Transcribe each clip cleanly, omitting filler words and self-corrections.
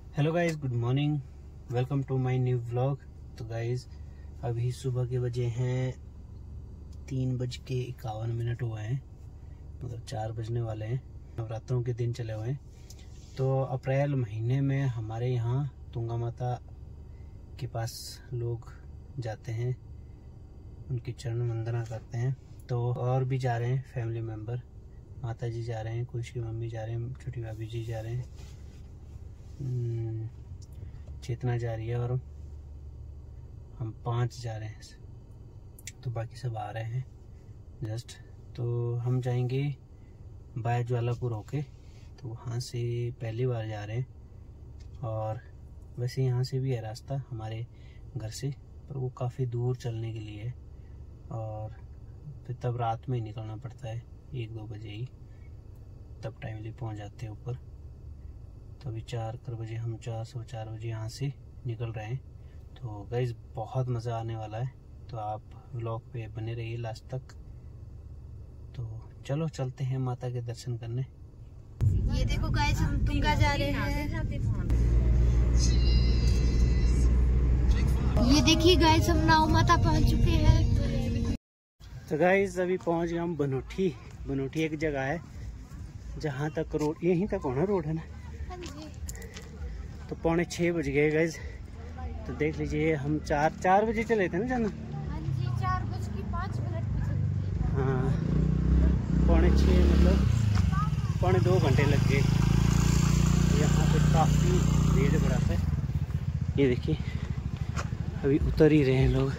Hello guys, good morning, welcome to my new vlog. तो guys अभी सुबह के बजे हैं 3:51 हुए हैं, मतलब 4 बजने वाले हैं। नवरात्रों के दिन चले हुए हैं। तो अप्रैल महीने में हमारे यहाँ तुंगा माता के पास लोग जाते हैं, उनकी चरण वंदना करते हैं। तो और भी जा रहे हैं फैमिली मेम्बर, माता जी जा रहे हैं, कुछ की मम्मी जा रहे हैं, छोटी भाभी जी जा रहे हैं, चेतना जा रही है और हम 5 जा रहे हैं। तो बाकी सब आ रहे हैं जस्ट। तो हम जाएंगे बाया ज्वालापुर होके, तो वहाँ से पहली बार जा रहे हैं। और वैसे यहाँ से भी है रास्ता हमारे घर से, पर वो काफ़ी दूर चलने के लिए है और फिर तब रात में ही निकलना पड़ता है, 1-2 बजे ही, तब टाइमली पहुँच जाते हैं ऊपर। तो अभी 4 बजे हम 4 बजे यहाँ से निकल रहे हैं। तो गाइस बहुत मज़ा आने वाला है, तो आप व्लॉग पे बने रहिए लास्ट तक। तो चलो चलते हैं माता के दर्शन करने। ये देखो गाइस, हम तुंगा जा रहे हैं। ये देखिए गाइस, हम नाव माता पहुंच चुके हैं। तो गाइस अभी पहुंच गए हम बनोटी। बनोटी एक जगह है जहाँ तक रोड, यहीं तक होना रोड है ना। तो 5:45 बज गए गाइस। तो देख लीजिए, हम 4 बजे चले थे ना जाना। हाँ जी, 4:05 हाँ, 5:45 मतलब 2.25 घंटे लग गए। यहाँ पे काफ़ी भीड़ भड़क है। ये देखिए अभी उतर ही रहे हैं लोग।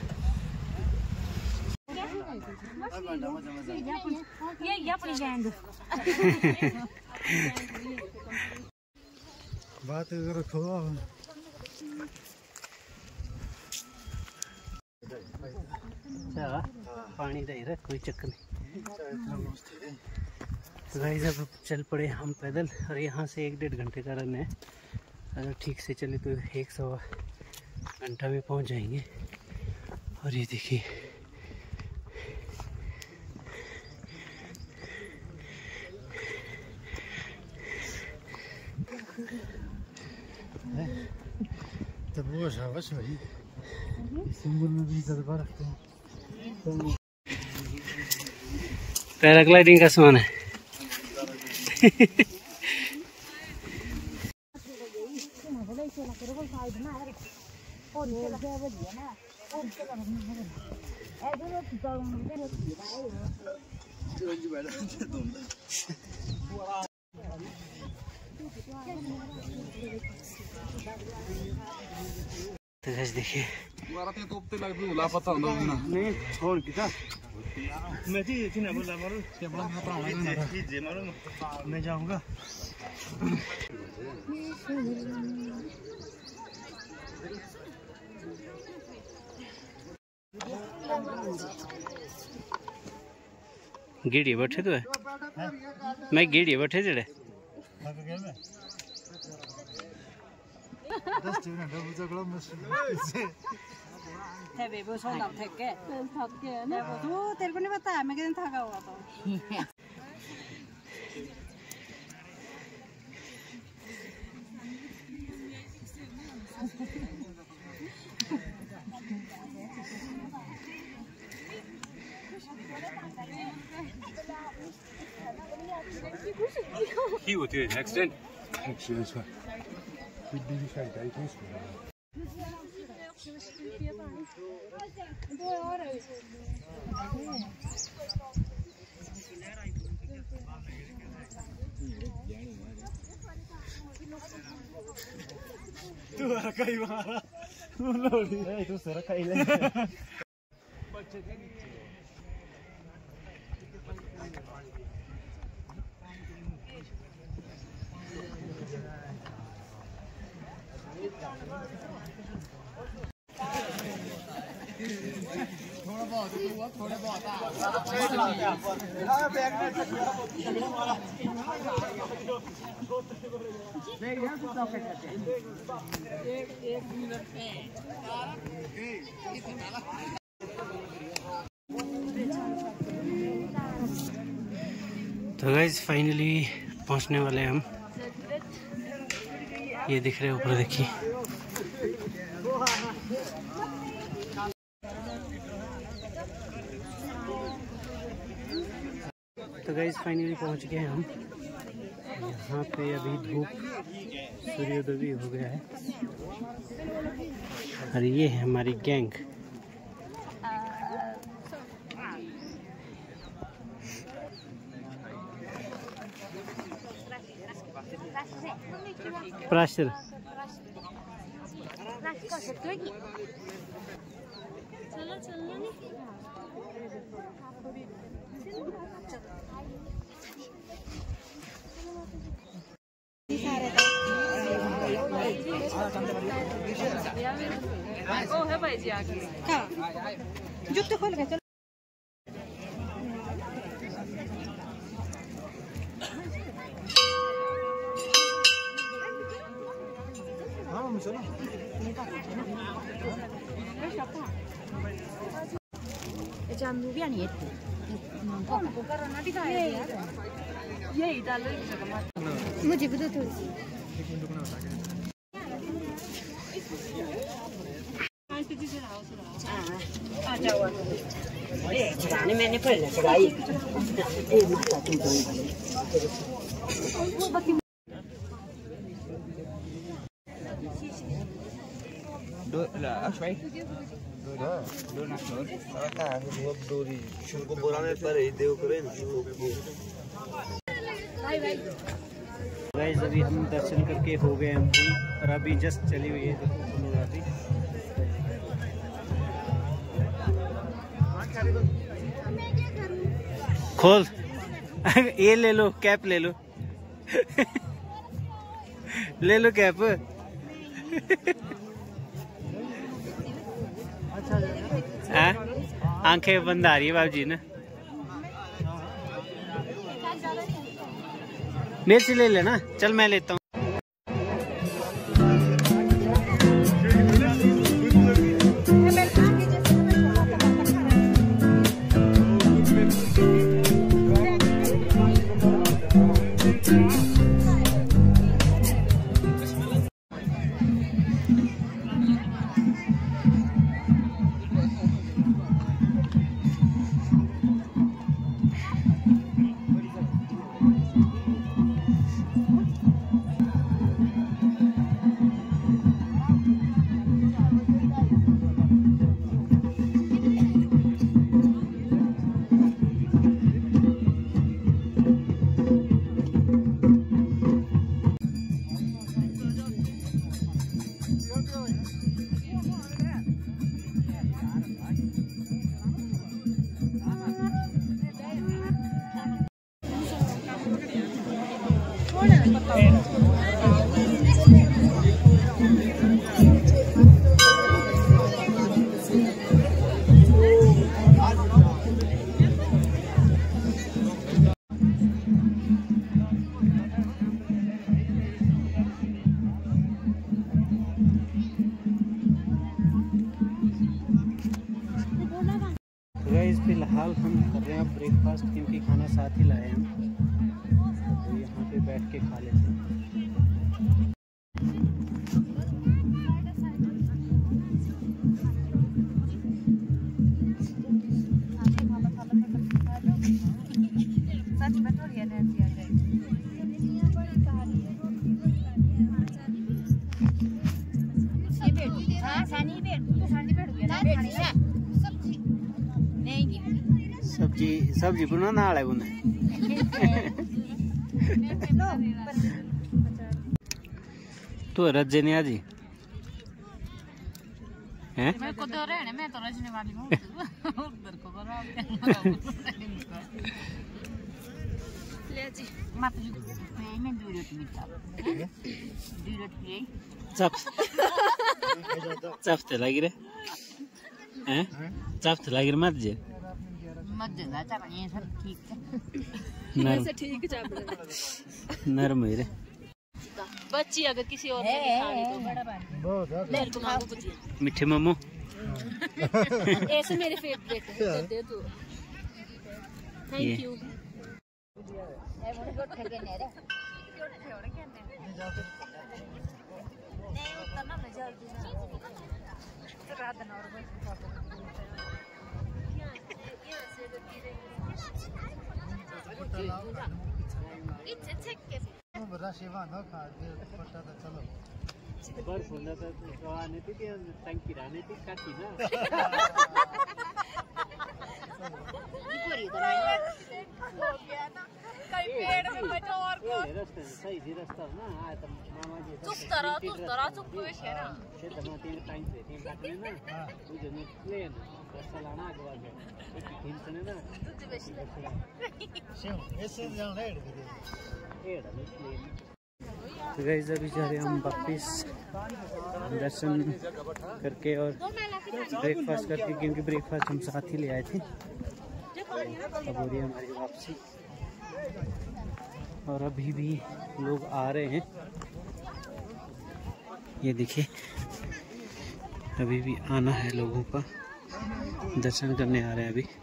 बात रखो। पानी दे रहा, कोई चक्कर नहीं। तो गाइस अब चल पड़े हम पैदल, और यहाँ से 1-1.5 घंटे का रन है। अगर ठीक से चले तो 1-1.25 घंटा में पहुँच जाएंगे। और ये देखिए तब वो शाबाश भाई, सिंगल में भी जज्बा रखते हैं। पैराग्लाइडिंग का सामान है। तो गाइस देखिए मैं जाऊंगा। गिड़ी बैठे तो है, मैं गिड़ी बैठे जड़े तेरे को नहीं बताया, मैं कितने थका हुआ था। He would do it next then. तू रखाई मारा, तू सरकाई ले। थोड़ा बहुत तो गाइस फाइनली पहुंचने वाले हम। ये दिख रहे ऊपर, देखिए। तो गाइस फाइनली पहुंच गए हम। यहाँ पे अभी धूप सूर्योदय भी हो गया है और ये है हमारी गैंग। प्राशर जुत्ते खोल के चलो। मुझे भी दो थोड़ी सी। मैंने पहले चढ़ाई गाइस अभी हम दर्शन करके हो गए हम फ्री और अभी जस्ट चली हुई है फोटोग्राफी। खोल ये ले लो, कैप ले लो ले लो कैप। आंखें बंद आ रही है बाबूजी ना। मेरे से ले लेना, चल मैं लेता हूँ। फिलहाल हम कर रहे हैं ब्रेकफास्ट, क्योंकि खाना साथ ही लाए हम, तो यहाँ पे बैठ के खा लेते हैं। सब्जी पुना नाले बुने तो रज्जे ने आजी हैं मैं को दो रहे मैं तो रजने वाली हूं उधर को करो ले जी मत जी मैं दूर मीठा दूर पी चपते लगी रे हैं चपते लगी रे मत जे नरम है बच्ची अगर किसी और ने खानी तो बड़ा मेरे को मांगो कुछ मीठे मोमो ऐसे मेरे फेवरेट है दे दो थैंक यू सेवा नखा पट्टा त चलो बर्फ हुँदा त रहने थियो त्यो ट्याङ्की रहने थियो काटी न सही रास्ता हो ना आए त मामा जी चुप तरह चुप वेश है ना से त म तिमी टाइम से तिमी काट्ने न बुझ्यो नि प्लेन रास्ता लाना आगे वाले एक दिन से ना तुझे वेश सेव ऐसे जाना है तो गाइस अभी जा रहे हैं हम वापिस दर्शन करके और ब्रेकफास्ट करके, क्योंकि ब्रेकफास्ट हम साथ ही ले आए थे। अब हो रही है हमारी वापसी और अभी भी लोग आ रहे हैं, ये देखिए अभी भी आना है लोगों का, दर्शन करने आ रहे हैं अभी।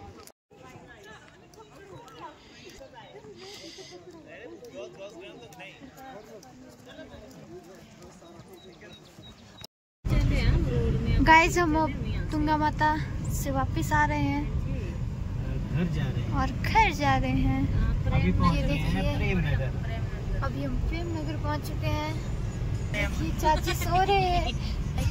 गाइस हम अब तुंगा माता से वापस आ रहे हैं और घर जा रहे हैं। ये देखिए अभी हम प्रेम नगर पहुंच चुके हैं। देखिए चाची सो रहे हैं।